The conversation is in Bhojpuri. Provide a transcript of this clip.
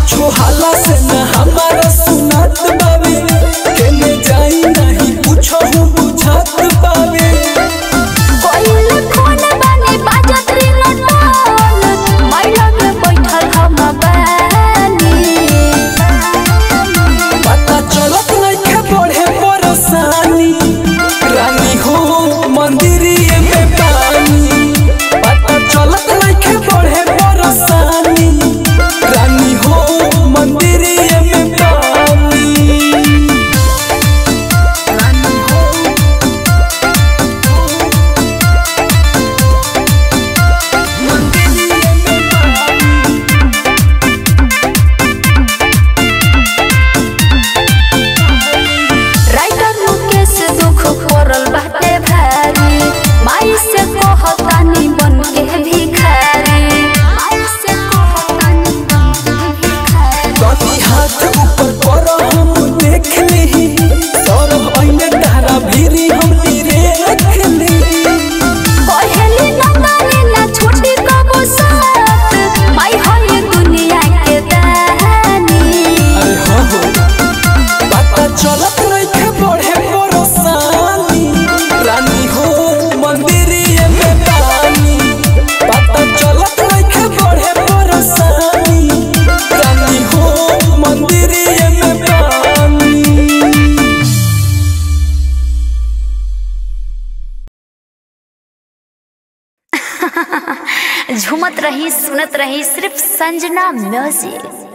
कुछो हाला से न हमारा सुनात बावे केने जाई नहीं कुछो बुझात बावे कोइल फोन बानी बाजत रिंगटोन मैला में बैठल हम बानी पता चलत नइखे बढ़े परेशानी रानी हो मंदिरिए में पानी पता चलत नइखे बढ़े परेशानी रानी हो मंदिरिए में पानी रानी हो मंदिरिए में पानी राइटर मुकेश दुख पड़ल बाटे भारी माई से कहतानी बन के भिखारी माई से कहतानी बन के भिखारी कभी हाथ ऊपर करो हम देख ली सौरभ आईने तारा भीरी हम तीरे रख ली पहली न माने ना छोटी कबो साथ माई है दुनिया के दानी अरे हो पता चलत नइखे बढ़े परेशानी रानी हो मंदिरिए में पानी पता चलत नइखे बढ़े परेशानी रानी हो मंदिरिए में पानी झूमत रही सुनत रही सिर्फ संजना म्यूजिक।